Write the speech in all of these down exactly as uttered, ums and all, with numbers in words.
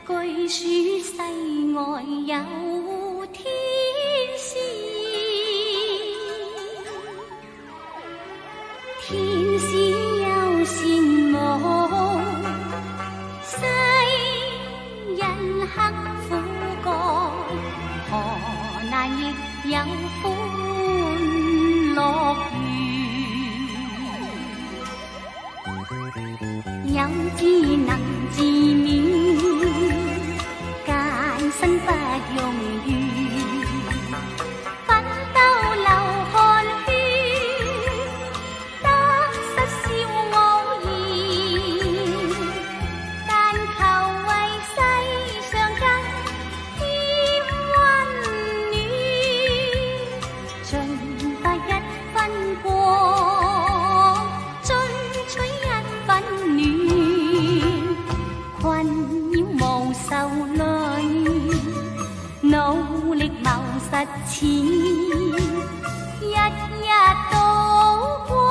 據說世外有天使，天使有羨慕世人刻苦幹，何難亦有歡樂園，有智能自勉，艱辛不容易，奮鬥流汗血，得失笑傲然，但求為世上更添溫暖，盡發一分光，進取一分暖，困擾無愁慮，努力謀實踐，日日渡過，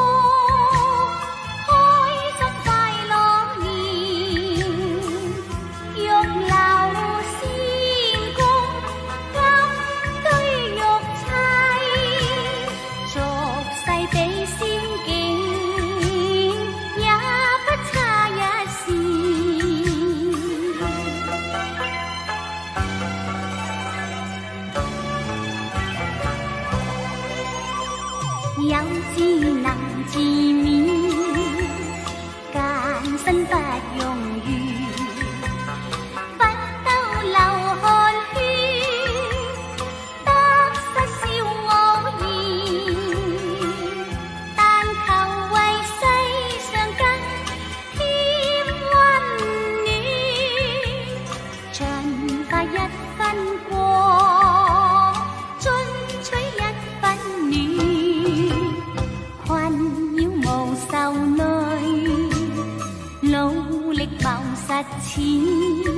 開心快樂年，玉樓仙宮，金堆玉砌，俗世比仙境，也不差一線。有智能自勉，艱辛不容易，奮鬥流汗血，得失笑傲然，但求為世上更添溫暖，盡發一分光，進取一分暖，困擾無愁慮，努力謀實踐。